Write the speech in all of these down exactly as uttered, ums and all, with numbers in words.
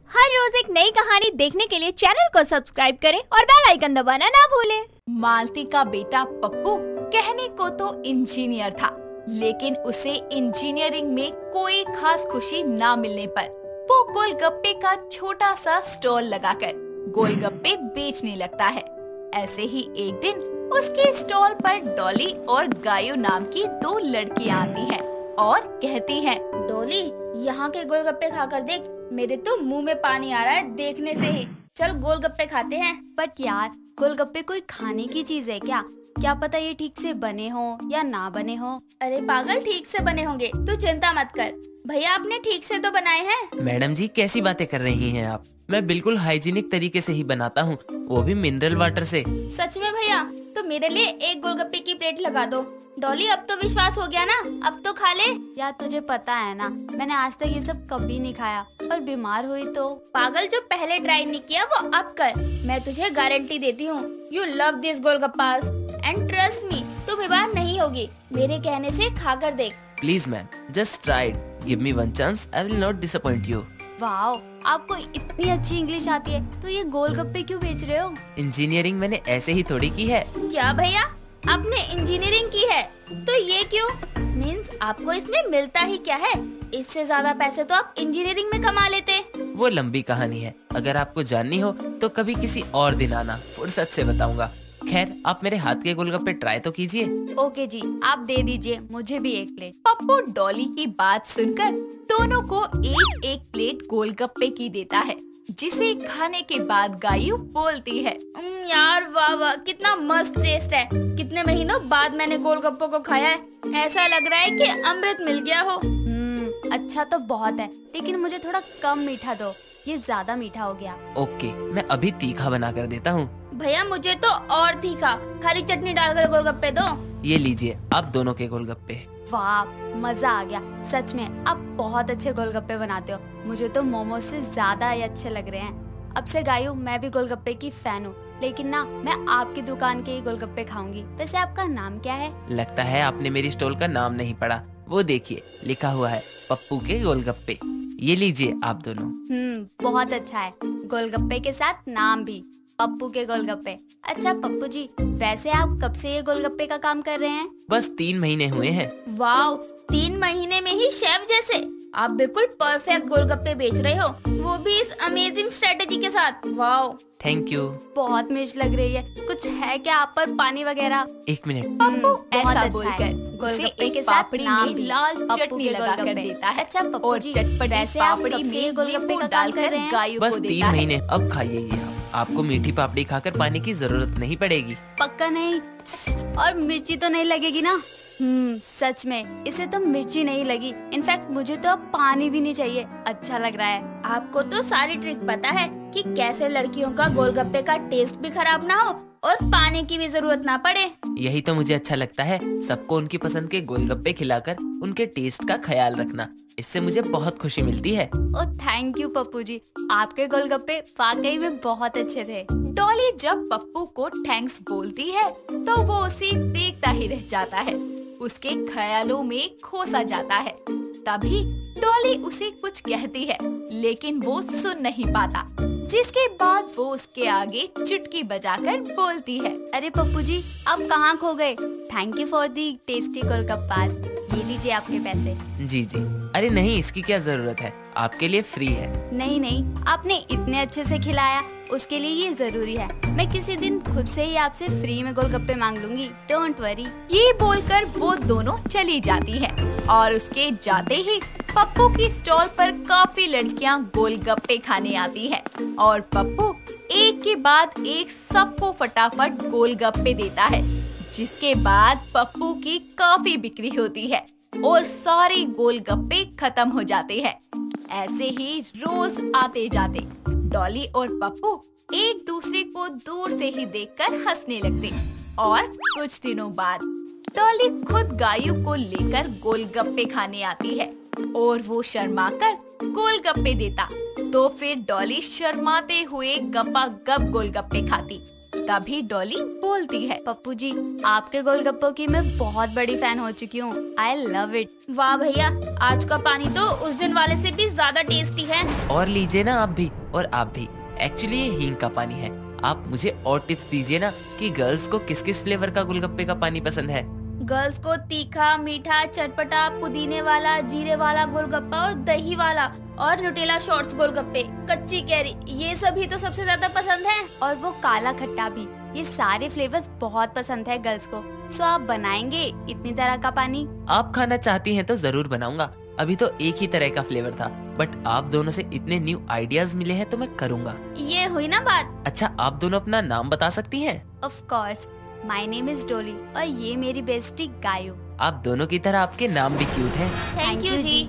हर रोज एक नई कहानी देखने के लिए चैनल को सब्सक्राइब करें और बेल आइकन दबाना ना भूलें। मालती का बेटा पप्पू कहने को तो इंजीनियर था, लेकिन उसे इंजीनियरिंग में कोई खास खुशी ना मिलने पर वो गोलगप्पे का छोटा सा स्टॉल लगाकर गोलगप्पे बेचने लगता है। ऐसे ही एक दिन उसके स्टॉल पर डॉली और गायू नाम की दो लड़कियां आती हैं और कहती हैं, डॉली यहाँ के गोलगप्पे खाकर देख, मेरे तो मुंह में पानी आ रहा है देखने से ही। चल गोलगप्पे खाते हैं। बट यार, गोलगप्पे कोई खाने की चीज है क्या? क्या पता ये ठीक से बने हो या ना बने हो। अरे पागल, ठीक से बने होंगे, तू चिंता मत कर। भैया आपने ठीक से तो बनाए हैं। मैडम जी कैसी बातें कर रही हैं आप? मैं बिल्कुल हाइजीनिक तरीके से ही बनाता हूँ, वो भी मिनरल वाटर से। सच में भैया? तो मेरे लिए एक गोलगप्पे की प्लेट लगा दो। डॉली अब तो विश्वास हो गया ना, अब तो खा ले। यार तुझे पता है ना, मैंने आज तक ये सब कभी नहीं खाया, और बीमार हुई तो। पागल, जो पहले ट्राई नहीं किया वो अब कर। मैं तुझे गारंटी देती हूँ, you love this golgappas and trust me, तू बीमार नहीं होगी। मेरे कहने से खाकर देख। Please ma'am, just try it, give me one chance, I will not disappoint you. Wow, आपको इतनी अच्छी इंग्लिश आती है तो ये गोलगप्पे क्यों बेच रहे हो? इंजीनियरिंग मैंने ऐसे ही थोड़ी की है। क्या भैया, आपने इंजीनियरिंग की है तो ये क्यों? मीन्स आपको इसमें मिलता ही क्या है? इससे ज्यादा पैसे तो आप इंजीनियरिंग में कमा लेते। वो लंबी कहानी है, अगर आपको जाननी हो तो कभी किसी और दिन आना, फुर्सत से बताऊंगा। खैर, आप मेरे हाथ के गोलगप्पे ट्राई तो कीजिए। ओके जी, आप दे दीजिए मुझे भी एक प्लेट। पप्पू डॉली की बात सुनकर दोनों को एक एक प्लेट गोलगप्पे की देता है, जिसे खाने के बाद गायू बोलती है, यार वाह वाह, कितना मस्त टेस्ट है। कितने महीनों बाद मैंने गोलगप्पों को खाया है, ऐसा लग रहा है कि अमृत मिल गया हो। हम्म, अच्छा तो बहुत है, लेकिन मुझे थोड़ा कम मीठा दो, ये ज्यादा मीठा हो गया। ओके, मैं अभी तीखा बना कर देता हूँ। भैया मुझे तो और तीखा, हरी चटनी डालकर गोलगप्पे दो। ये लीजिए आप दोनों के गोलगप्पे। वाह, मजा आ गया। सच में आप बहुत अच्छे गोलगप्पे बनाते हो, मुझे तो मोमोज से ज्यादा ही अच्छे लग रहे हैं। अब से गायू, मैं भी गोलगप्पे की फैन हूँ, लेकिन ना मैं आपकी दुकान के ही गोलगप्पे खाऊंगी। वैसे आपका नाम क्या है? लगता है आपने मेरी स्टॉल का नाम नहीं पढ़ा, वो देखिए लिखा हुआ है पप्पू के गोलगप्पे। ये लीजिए आप दोनों। हम्म, बहुत अच्छा है, गोलगप्पे के साथ नाम भी, पप्पू के गोलगप्पे। अच्छा पप्पू जी, वैसे आप कब से ये गोलगप्पे का काम कर रहे हैं? बस तीन महीने हुए हैं। वाओ, तीन महीने में ही शेफ जैसे। आप बिल्कुल परफेक्ट गोलगप्पे बेच रहे हो, वो भी इस अमेजिंग स्ट्रेटेजी के साथ। Wow, thank you. बहुत मिर्च लग रही है, कुछ है क्या आप पर पानी वगैरह? एक मिनट। पप्पू ऐसा अच्छा बोलकर गोलगप्पे के साथ पापड़ी नाम में भी, लाल चटनी लगा कर गोलगप्पे। देता है। अच्छा पप्पू और जी, चटपटी वैसे आप पापड़ी कब से ये में गोलगप्पे नींबू का काम कर डालकर रहे हैं? गायू बस को तीन देता है। महीने, अब खाइए ये आप। आपको मीठी पापड़ी खाकर पानी की जरूरत नहीं पड़ेगी। पक्का नहीं? और मिर्ची तो नहीं लगेगी ना? हम्म, सच में इसे तो मिर्ची नहीं लगी। इनफैक्ट मुझे तो अब पानी भी नहीं चाहिए, अच्छा लग रहा है। आपको तो सारी ट्रिक पता है कि कैसे लड़कियों का गोलगप्पे का टेस्ट भी खराब ना हो और पानी की भी जरूरत ना पड़े। यही तो मुझे अच्छा लगता है, सबको उनकी पसंद के गोलगप्पे खिलाकर उनके टेस्ट का ख्याल रखना। इससे मुझे बहुत खुशी मिलती है। Oh thank you Pappu ji, आपके गोलगप्पे वाकई में बहुत अच्छे थे। डॉली जब पप्पू को थैंक्स बोलती है तो वो उसे देखता ही रह जाता है, उसके ख्यालों में खो सा जाता है। तभी डॉली उसे कुछ कहती है, लेकिन वो सुन नहीं पाता, जिसके बाद वो उसके आगे चुटकी बजाकर बोलती है, अरे पप्पू जी, आप कहाँ खो गए? Thank you for the tasty golgappas, ये लीजिए आपके पैसे। जी जी, अरे नहीं, इसकी क्या जरूरत है, आपके लिए फ्री है। नहीं नहीं, आपने इतने अच्छे से खिलाया, उसके लिए ये जरूरी है। मैं किसी दिन खुद से ही आपसे फ्री में गोलगप्पे मांग लूंगी, डोंट वरी। ये बोलकर वो दोनों चली जाती है और उसके जाते ही पप्पू की स्टॉल पर काफी लड़कियां गोलगप्पे खाने आती है और पप्पू एक के बाद एक सबको फटाफट गोलगप्पे देता है, जिसके बाद पप्पू की काफी बिक्री होती है और सारे गोलगप्पे खत्म हो जाते हैं। ऐसे ही रोज आते जाते डॉली और पप्पू एक दूसरे को दूर से ही देखकर हंसने लगते और कुछ दिनों बाद डॉली खुद गायू को लेकर गोलगप्पे खाने आती है और वो शर्माकर गोलगप्पे देता, तो फिर डॉली शर्माते हुए गपा गप गोलगप्पे खाती। तभी डॉली बोलती है, पप्पू जी, आपके गोलगप्पों की मैं बहुत बड़ी फैन हो चुकी हूँ। I love it. वाह भैया, आज का पानी तो उस दिन वाले से भी ज्यादा टेस्टी है। और लीजिए ना आप भी, और आप भी। एक्चुअली ये हींग का पानी है। आप मुझे और टिप्स दीजिए ना कि गर्ल्स को किस किस फ्लेवर का गोलगप्पे का पानी पसंद है। गर्ल्स को तीखा, मीठा, चटपटा, पुदीने वाला, जीरे वाला गोलगप्पा और दही वाला और न्यूटेला शॉर्ट्स गोलगप्पे, कच्ची कैरी, ये सभी तो सबसे ज्यादा पसंद है। और वो काला खट्टा भी। ये सारे फ्लेवर्स बहुत पसंद है गर्ल्स को। सो आप बनाएंगे इतनी तरह का पानी? आप खाना चाहती हैं तो जरूर बनाऊंगा। अभी तो एक ही तरह का फ्लेवर था, बट आप दोनों से इतने न्यू आइडियाज मिले हैं तो मैं करूँगा। ये हुई ना बात। अच्छा, आप दोनों अपना नाम बता सकती हैं? Of course, my name is Dolly और ये मेरी बेस्टी गायू। आप दोनों की तरह आपके नाम भी क्यूट हैं। थैंक यू जी।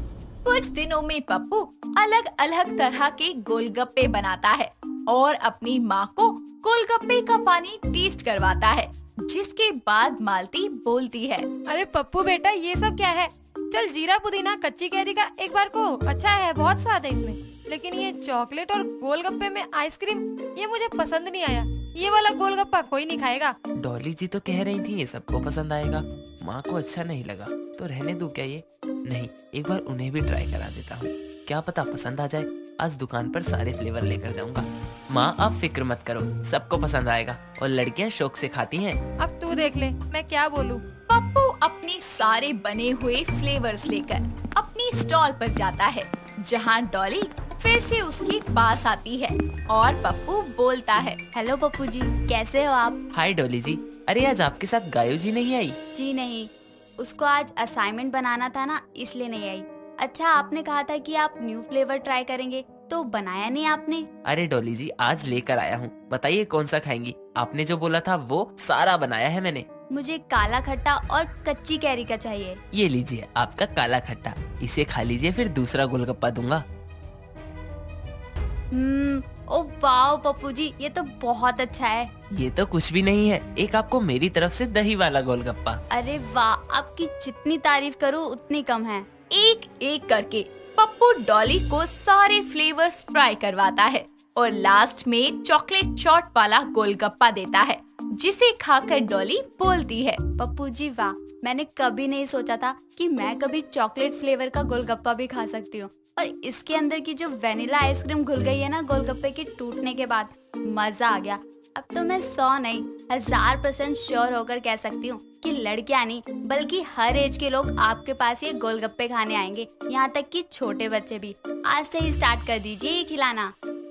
कुछ दिनों में पप्पू अलग अलग तरह के गोलगप्पे बनाता है और अपनी माँ को गोलगप्पे का पानी टेस्ट करवाता है, जिसके बाद मालती बोलती है, अरे पप्पू बेटा, ये सब क्या है? चल, जीरा पुदीना कच्ची कैरी का एक बार को अच्छा है, बहुत स्वाद है इसमें, लेकिन ये चॉकलेट और गोलगप्पे में आइसक्रीम ये मुझे पसंद नहीं आया। ये वाला गोलगप्पा कोई नहीं खाएगा। डॉली जी तो कह रही थी ये सबको पसंद आएगा। माँ को अच्छा नहीं लगा तो रहने दूं क्या ये? नहीं, एक बार उन्हें भी ट्राई करा देता हूँ, क्या पता पसंद आ जाए। आज दुकान पर सारे फ्लेवर लेकर जाऊंगा। माँ आप फिक्र मत करो, सबको पसंद आएगा और लड़कियाँ शौक से खाती हैं। अब तू देख ले मैं क्या बोलूँ। पप्पू अपने सारे बने हुए फ्लेवर्स लेकर अपनी स्टॉल पर जाता है, जहाँ डॉली फिर से उसके पास आती है और पप्पू बोलता है, हेलो पप्पू जी, कैसे हो आप? हाय डॉली जी, अरे आज आपके साथ गायू जी नहीं आई? जी नहीं, उसको आज असाइनमेंट बनाना था ना, इसलिए नहीं आई। अच्छा, आपने कहा था कि आप न्यू फ्लेवर ट्राई करेंगे, तो बनाया नहीं आपने? अरे डॉली जी, आज लेकर आया हूँ, बताइए कौन सा खाएंगी? आपने जो बोला था वो सारा बनाया है मैंने। मुझे काला खट्टा और कच्ची कैरी का चाहिए। ये लीजिए आपका काला खट्टा, इसे खा लीजिए, फिर दूसरा गोलगप्पा दूंगा। हम्म, ओ वाओ पप्पू जी, ये तो बहुत अच्छा है। ये तो कुछ भी नहीं है, एक आपको मेरी तरफ से दही वाला गोलगप्पा। अरे वाह, आपकी जितनी तारीफ करूँ उतनी कम है। एक एक करके पप्पू डॉली को सारे फ्लेवर्स ट्राई करवाता है और लास्ट में चॉकलेट शॉट वाला गोलगप्पा देता है, जिसे खाकर डॉली बोलती है, पप्पू जी वाह, मैंने कभी नहीं सोचा था कि मैं कभी चॉकलेट फ्लेवर का गोलगप्पा भी खा सकती हूँ। और इसके अंदर की जो वेनिला आइसक्रीम घुल गई है ना गोलगप्पे के टूटने के बाद, मजा आ गया। अब तो मैं सौ नहीं हजार परसेंट श्योर होकर कह सकती हूँ कि लड़कियां नहीं बल्कि हर एज के लोग आपके पास ये गोलगप्पे खाने आएंगे, यहाँ तक कि छोटे बच्चे भी। आज से ही स्टार्ट कर दीजिए ये खिलाना।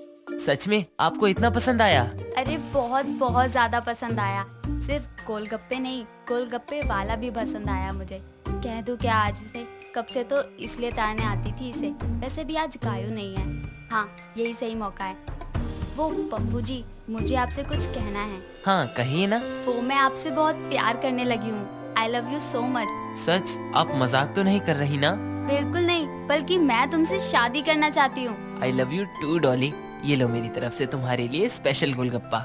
सच में आपको इतना पसंद आया? अरे बहुत बहुत ज्यादा पसंद आया। सिर्फ गोलगप्पे नहीं, गोलगप्पे वाला भी पसंद आया मुझे। कह दूं क्या आज से? कब से तो इसलिए तारने आती थी इसे। वैसे भी आज गायू नहीं है। हाँ, यही सही मौका है। वो पप्पू जी, मुझे आपसे कुछ कहना है। हाँ कहिए ना। वो मैं आपसे बहुत प्यार करने लगी हूँ। I love you so much. सच? आप मजाक तो नहीं कर रही ना? बिल्कुल नहीं, बल्कि मैं तुमसे शादी करना चाहती हूँ। I love you too Dolly. ये लो मेरी तरफ से तुम्हारे लिए स्पेशल गोलगप्पा।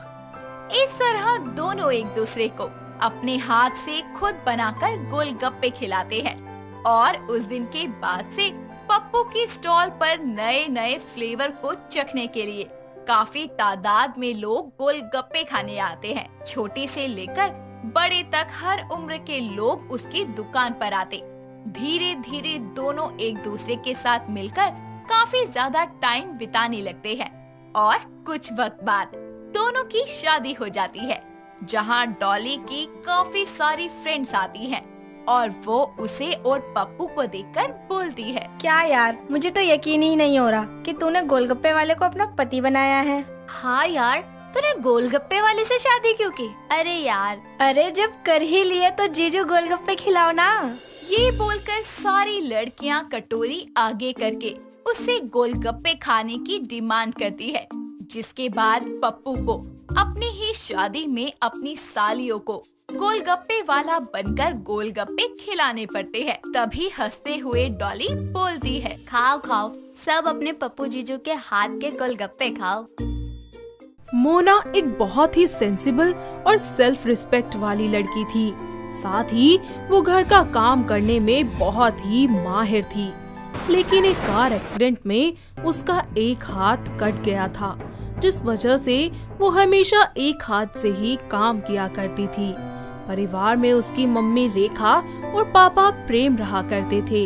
इस तरह दोनों एक दूसरे को अपने हाथ से खुद बनाकर गोलगप्पे खिलाते हैं और उस दिन के बाद से पप्पू की स्टॉल पर नए नए फ्लेवर को चखने के लिए काफी तादाद में लोग गोलगप्पे खाने आते हैं। छोटे से लेकर बड़े तक हर उम्र के लोग उसकी दुकान पर आते। धीरे धीरे दोनों एक दूसरे के साथ मिलकर काफी ज्यादा टाइम बिताने लगते हैं और कुछ वक्त बाद दोनों की शादी हो जाती है, जहां डॉली की काफी सारी फ्रेंड्स आती हैं और वो उसे और पप्पू को देखकर बोलती है, क्या यार, मुझे तो यकीन ही नहीं हो रहा कि तूने गोलगप्पे वाले को अपना पति बनाया है। हाँ यार, तूने गोलगप्पे वाले से शादी क्यों की? अरे यार, अरे जब कर ही लिए तो जीजू गोलगप्पे खिलाओ ना। ये बोलकर सारी लड़कियां कटोरी आगे करके उससे गोलगप्पे खाने की डिमांड करती है, जिसके बाद पप्पू को अपनी ही शादी में अपनी सालियों को गोलगप्पे वाला बनकर गोलगप्पे खिलाने पड़ते हैं। तभी हंसते हुए डॉली बोलती है, खाओ खाओ, सब अपने पप्पू जीजू के हाथ के गोलगप्पे खाओ। मोना एक बहुत ही सेंसिबल और सेल्फ रिस्पेक्ट वाली लड़की थी। साथ ही वो घर का काम करने में बहुत ही माहिर थी। लेकिन एक कार एक्सीडेंट में उसका एक हाथ कट गया था जिस वजह से वो हमेशा एक हाथ से ही काम किया करती थी। परिवार में उसकी मम्मी रेखा और पापा प्रेम रहा करते थे।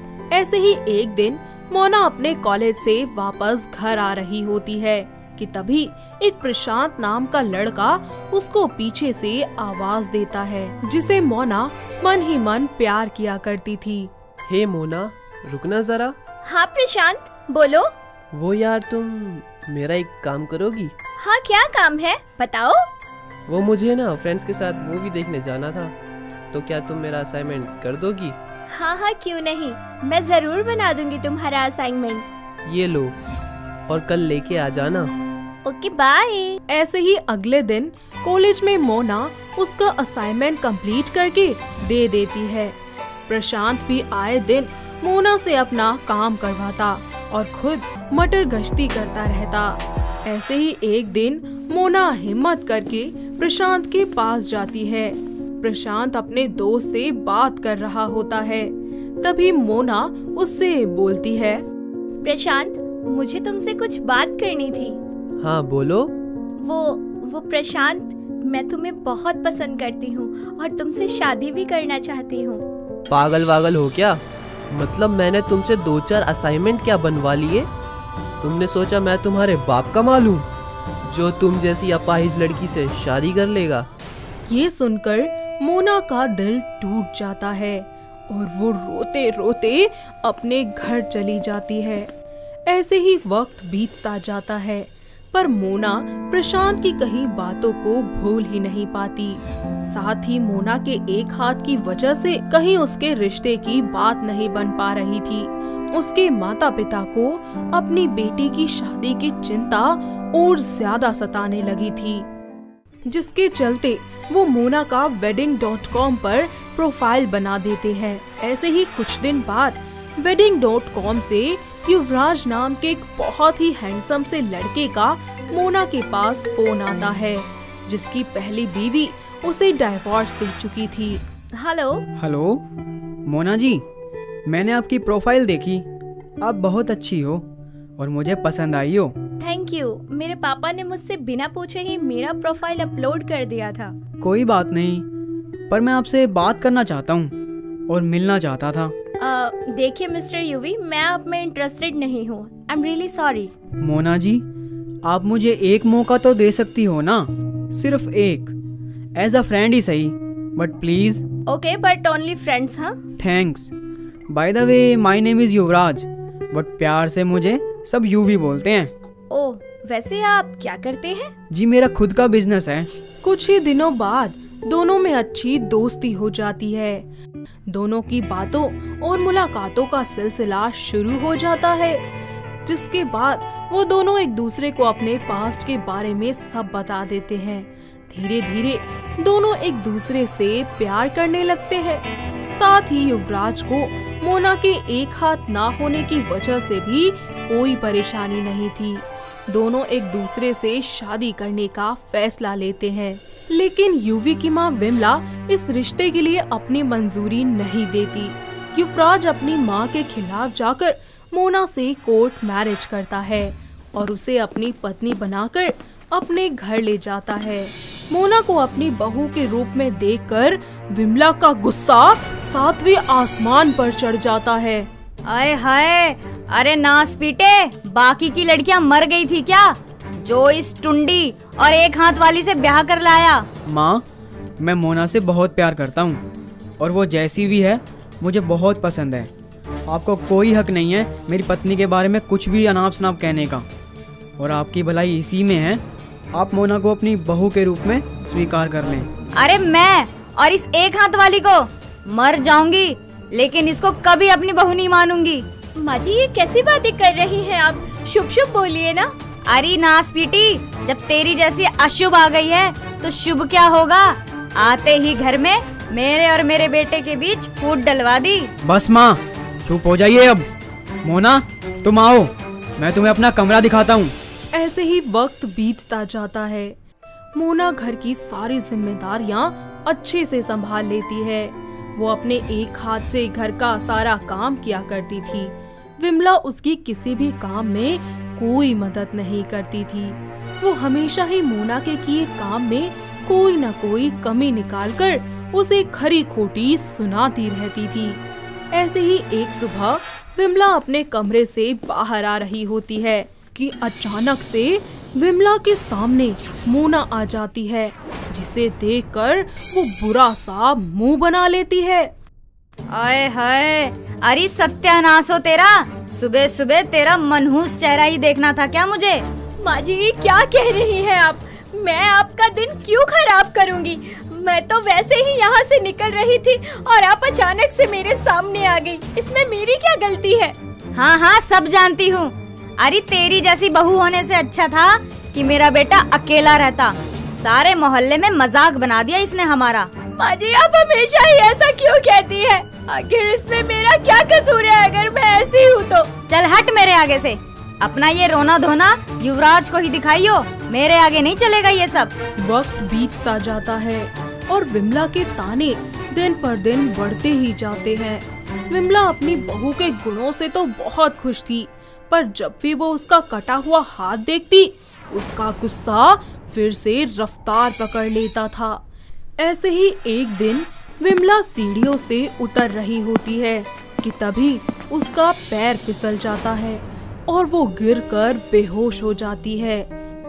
ऐसे ही एक दिन मोना अपने कॉलेज से वापस घर आ रही होती है कि तभी एक प्रशांत नाम का लड़का उसको पीछे से आवाज देता है, जिसे मोना मन ही मन प्यार किया करती थी। हे मोना, रुकना जरा। हाँ प्रशांत, बोलो। वो यार, तुम मेरा एक काम करोगी? हाँ, क्या काम है बताओ। वो मुझे ना फ्रेंड्स के साथ मूवी देखने जाना था, तो क्या तुम मेरा असाइनमेंट कर दोगी? हाँ हाँ, क्यों नहीं, मैं जरूर बना दूंगी तुम्हारा असाइनमेंट। ये लो, और कल लेके आ जाना। Okay bye. ऐसे ही अगले दिन कॉलेज में मोना उसका असाइनमेंट कंप्लीट करके दे देती है। प्रशांत भी आए दिन मोना से अपना काम करवाता और खुद मटर गश्ती करता रहता। ऐसे ही एक दिन मोना हिम्मत करके प्रशांत के पास जाती है। प्रशांत अपने दोस्त से बात कर रहा होता है। तभी मोना उससे बोलती है, प्रशांत, मुझे तुमसे कुछ बात करनी थी। हाँ बोलो। वो वो प्रशांत, मैं तुम्हें बहुत पसंद करती हूँ और तुमसे शादी भी करना चाहती हूँ। पागल वागल हो क्या? मतलब मैंने तुमसे दो चार असाइनमेंट क्या बनवा लिए? तुमने सोचा मैं तुम्हारे बाप का माल हूँ जो तुम जैसी अपाहिज लड़की से शादी कर लेगा? ये सुनकर मोना का दिल टूट जाता है और वो रोते रोते अपने घर चली जाती है। ऐसे ही वक्त बीतता जाता है, पर मोना प्रशांत की कही बातों को भूल ही नहीं पाती। साथ ही मोना के एक हाथ की वजह से कहीं उसके रिश्ते की बात नहीं बन पा रही थी। उसके माता पिता को अपनी बेटी की शादी की चिंता और ज्यादा सताने लगी थी, जिसके चलते वो मोना का वेडिंग डॉट कॉम पर प्रोफाइल बना देते हैं। ऐसे ही कुछ दिन बाद वेडिंग डॉट कॉम से युवराज नाम के एक बहुत ही हैंडसम से लड़के का मोना के पास फोन आता है, जिसकी पहली बीवी उसे डाइवोर्स दे चुकी थी। हेलो हेलो मोना जी, मैंने आपकी प्रोफाइल देखी। आप बहुत अच्छी हो और मुझे पसंद आई हो। Thank you. मेरे पापा ने मुझसे बिना पूछे ही मेरा प्रोफाइल अपलोड कर दिया था। कोई बात नहीं, पर मैं आपसे बात करना चाहता हूँ और मिलना चाहता था। uh, देखिए मिस्टर यूवी, मैं अब में इंटरेस्टेड नहीं हूँ। I am really sorry. Mona ji, आप मुझे एक मौका तो दे सकती हो ना, सिर्फ एक, एज अ फ्रेंड ही सही, but please. Okay, but only friends. हाँ, thanks. By the way, my name is Yuvraj, but प्यार से मुझे सब यूवी बोलते हैं। ओह, वैसे आप क्या करते हैं? जी, मेरा खुद का बिजनेस है। कुछ ही दिनों बाद दोनों में अच्छी दोस्ती हो जाती है। दोनों की बातों और मुलाकातों का सिलसिला शुरू हो जाता है, जिसके बाद वो दोनों एक दूसरे को अपने पास्ट के बारे में सब बता देते हैं। धीरे धीरे दोनों एक दूसरे से प्यार करने लगते हैं। साथ ही युवराज को मोना के एक हाथ ना होने की वजह से भी कोई परेशानी नहीं थी। दोनों एक दूसरे से शादी करने का फैसला लेते हैं, लेकिन यूवी की मां विमला इस रिश्ते के लिए अपनी मंजूरी नहीं देती। युवराज अपनी मां के खिलाफ जाकर मोना से कोर्ट मैरिज करता है और उसे अपनी पत्नी बनाकर अपने घर ले जाता है। मोना को अपनी बहू के रूप में देखकर विमला का गुस्सा सातवें आसमान पर चढ़ जाता है। आए हाय, अरे नास पीटे, बाकी की लड़कियां मर गई थी क्या, जो इस टुंडी और एक हाथ वाली से ब्याह कर लाया? माँ, मैं मोना से बहुत प्यार करता हूँ और वो जैसी भी है मुझे बहुत पसंद है। आपको कोई हक नहीं है मेरी पत्नी के बारे में कुछ भी अनाप शनाप कहने का, और आपकी भलाई इसी में है, आप मोना को अपनी बहू के रूप में स्वीकार कर लें। अरे मैं और इस एक हाथ वाली को मर जाऊंगी, लेकिन इसको कभी अपनी बहू नहीं मानूंगी। माँ जी, ये कैसी बातें कर रही हैं आप? शुभ शुभ बोलिए ना। अरे नास पीटी, जब तेरी जैसी अशुभ आ गई है तो शुभ क्या होगा? आते ही घर में मेरे और मेरे बेटे के बीच फूट डलवा दी। बस माँ, चुप हो जाइए अब। मोना, तुम आओ, मैं तुम्हें अपना कमरा दिखाता हूँ। ऐसे ही वक्त बीतता जाता है। मोना घर की सारी जिम्मेदारियां अच्छे से संभाल लेती है। वो अपने एक हाथ से घर का सारा काम किया करती थी। विमला उसकी किसी भी काम में कोई मदद नहीं करती थी। वो हमेशा ही मोना के किए काम में कोई न कोई कमी निकालकर उसे खरी खोटी सुनाती रहती थी। ऐसे ही एक सुबह विमला अपने कमरे से बाहर आ रही होती है कि अचानक से विमला के सामने मोना आ जाती है, जिसे देखकर वो बुरा सा मुंह बना लेती है। आए हाय, अरे सत्यानाश हो तेरा, सुबह सुबह तेरा मनहूस चेहरा ही देखना था क्या मुझे? माँ जी क्या कह रही हैं आप? मैं आपका दिन क्यों खराब करूंगी? मैं तो वैसे ही यहाँ से निकल रही थी और आप अचानक से मेरे सामने आ गई। इसमें मेरी क्या गलती है? हाँ हाँ सब जानती हूँ। अरे तेरी जैसी बहू होने से अच्छा था कि मेरा बेटा अकेला रहता। सारे मोहल्ले में मजाक बना दिया इसने हमारा। माँ जी आप हमेशा ही ऐसा क्यों कहती है? आखिर इसमें मेरा क्या कसूर है अगर मैं ऐसी हूँ तो? चल हट मेरे आगे से। अपना ये रोना धोना युवराज को ही दिखाइयो, मेरे आगे नहीं चलेगा ये सब। वक्त बीतता जाता है और विमला के ताने दिन पर दिन बढ़ते ही जाते हैं। विमला अपनी बहू के गुणों से तो बहुत खुश थी, पर जब भी वो उसका कटा हुआ हाथ देखती, उसका गुस्सा फिर से रफ्तार पकड़ लेता था। ऐसे ही एक दिन विमला सीढ़ियों से उतर रही होती है कि तभी उसका पैर फिसल जाता है और वो गिरकर बेहोश हो जाती है।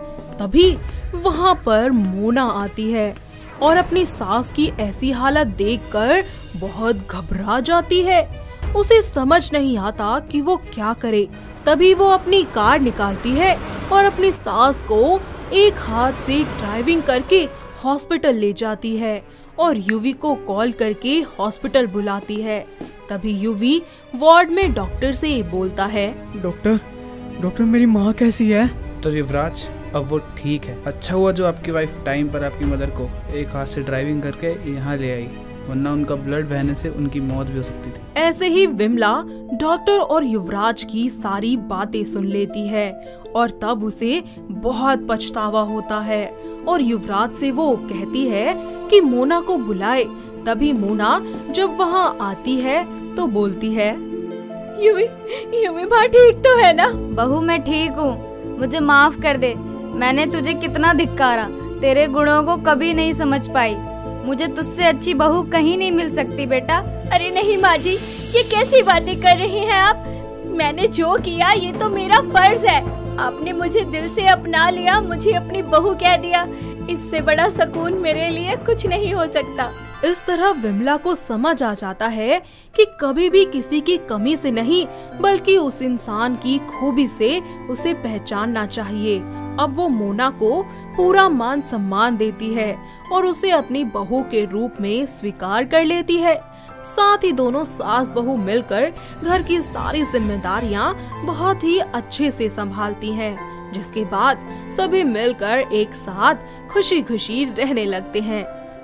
तभी वहाँ पर मोना आती है और अपनी सास की ऐसी हालत देखकर बहुत घबरा जाती है। उसे समझ नहीं आता कि वो क्या करे। तभी वो अपनी कार निकालती है और अपनी सास को एक हाथ से ड्राइविंग करके हॉस्पिटल ले जाती है और युवी को कॉल करके हॉस्पिटल बुलाती है। तभी युवी वार्ड में डॉक्टर से बोलता है, डॉक्टर डॉक्टर मेरी माँ कैसी है? तो युवराज अब वो ठीक है। अच्छा हुआ जो आपकी वाइफ टाइम पर आपकी मदर को एक हाथ से ड्राइविंग करके यहाँ ले आई, वरना उनका ब्लड बहने से उनकी मौत भी हो सकती थी। ऐसे ही विमला डॉक्टर और युवराज की सारी बातें सुन लेती है और तब उसे बहुत पछतावा होता है और युवराज से वो कहती है कि मोना को बुलाए। तभी मोना जब वहाँ आती है तो बोलती है, युवी युवी माँ ठीक तो है ना? बहू मैं ठीक हूँ, मुझे माफ कर दे। मैंने तुझे कितना धिक्कारा, तेरे गुणों को कभी नहीं समझ पाई। मुझे तुझसे अच्छी बहू कहीं नहीं मिल सकती बेटा। अरे नहीं माँ जी, ये कैसी बातें कर रही हैं आप? मैंने जो किया ये तो मेरा फर्ज है। आपने मुझे दिल से अपना लिया, मुझे अपनी बहू कह दिया। इससे बड़ा सुकून मेरे लिए कुछ नहीं हो सकता। इस तरह विमला को समझ आ जाता है कि कभी भी किसी की कमी से नहीं बल्कि उस इंसान की खूबी से उसे पहचानना चाहिए। अब वो मोना को पूरा मान सम्मान देती है और उसे अपनी बहू के रूप में स्वीकार कर लेती है। साथ ही दोनों सास बहू मिलकर घर की सारी जिम्मेदारियां बहुत ही अच्छे से संभालती हैं, जिसके बाद सभी मिलकर एक साथ खुशी खुशी रहने लगते हैं।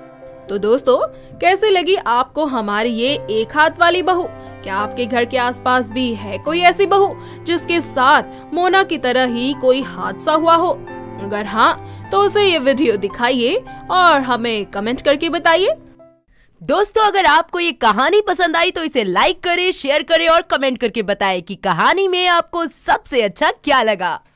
तो दोस्तों, कैसे लगी आपको हमारी ये एक हाथ वाली बहू? क्या आपके घर के आसपास भी है कोई ऐसी बहू जिसके साथ मोना की तरह ही कोई हादसा हुआ हो? अगर हाँ तो उसे ये वीडियो दिखाइए और हमें कमेंट करके बताइए। दोस्तों, अगर आपको ये कहानी पसंद आई तो इसे लाइक करें, शेयर करें और कमेंट करके बताएं कि कहानी में आपको सबसे अच्छा क्या लगा।